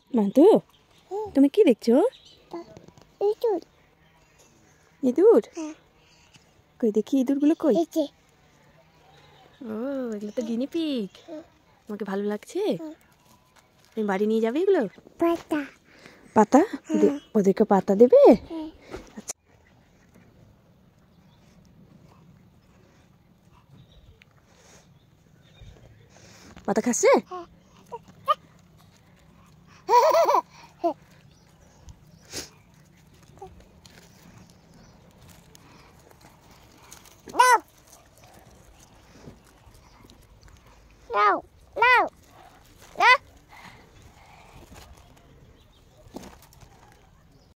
মান্তু, তুমি কি দেখছো? ইঁদুর? কই দেখি ইঁদুরগুলো কই? ও, এগুলো তো গিনি পিগ। তোমাকে ভালো লাগছে? তুমি বাড়ি নিয়ে যাবে এগুলো? পাতা পাতা? ওদেরকে পাতা দেবে? আচ্ছা। পাতা খাচ্ছে? No.